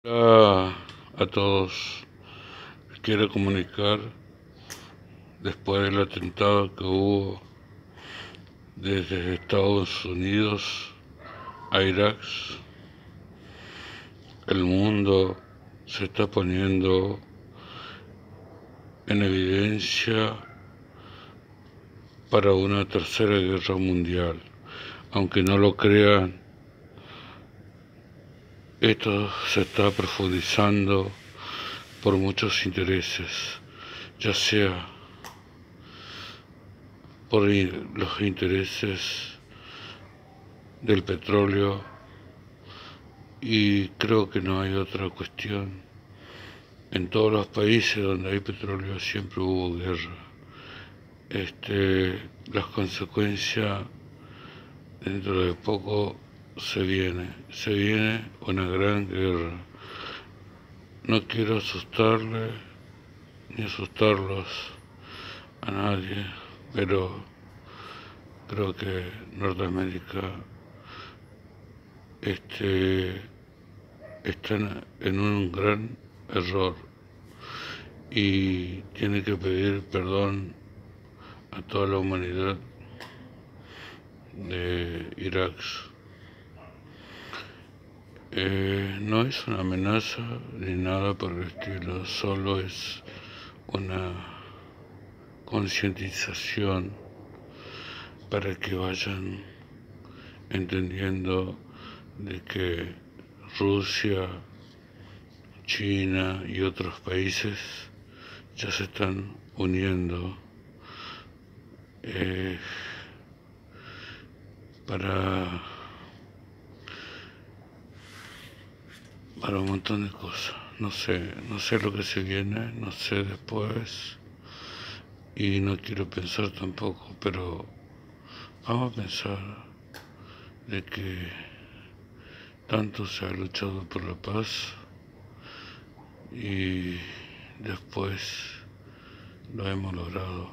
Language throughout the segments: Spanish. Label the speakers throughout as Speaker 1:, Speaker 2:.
Speaker 1: A todos, quiero comunicar después del atentado que hubo desde Estados Unidos a Irak. El mundo se está poniendo en evidencia para una tercera guerra mundial. Aunque no lo crean, esto se está profundizando por muchos intereses, ya sea por los intereses del petróleo, y creo que no hay otra cuestión. En todos los países donde hay petróleo siempre hubo guerra. Las consecuencias dentro de poco se viene una gran guerra. No quiero asustarle ni asustarlos a nadie, pero creo que Norteamérica están en un gran error y tiene que pedir perdón a toda la humanidad de Irak. No es una amenaza ni nada por el estilo, solo es una concientización para que vayan entendiendo de que Rusia, China y otros países ya se están uniendo para un montón de cosas. No sé lo que se viene, no sé después, y no quiero pensar tampoco, pero vamos a pensar de que tanto se ha luchado por la paz y después lo hemos logrado.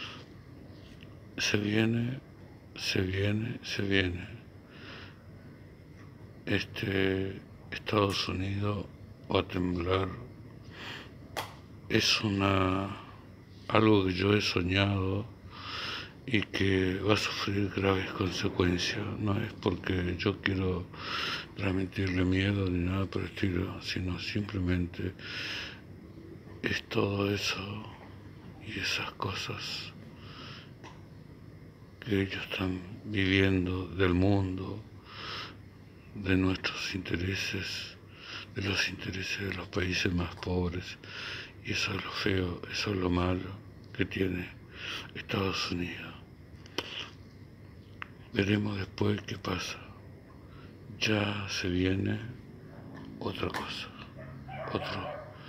Speaker 1: Se viene. Estados Unidos va a temblar. Es algo que yo he soñado y que va a sufrir graves consecuencias. No es porque yo quiero transmitirle miedo ni nada por el estilo, sino simplemente es todo eso y esas cosas que ellos están viviendo del mundo, de nuestros intereses, de los intereses de los países más pobres. Y eso es lo feo, eso es lo malo que tiene Estados Unidos. Veremos después qué pasa. Ya se viene otra cosa, otro.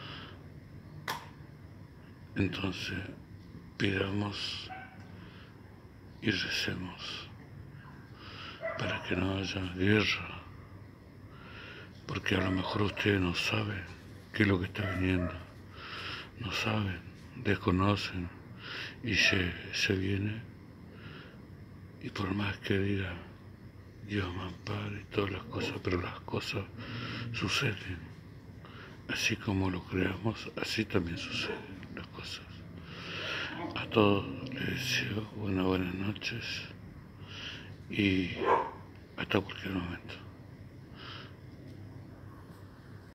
Speaker 1: Entonces, pidamos y recemos para que no haya guerra, porque a lo mejor ustedes no saben qué es lo que está viniendo, no saben, desconocen, y se viene, y por más que diga Dios me ampare y todas las cosas, pero las cosas suceden, así como lo creamos, así también suceden las cosas. A todos les deseo buenas noches y hasta cualquier momento.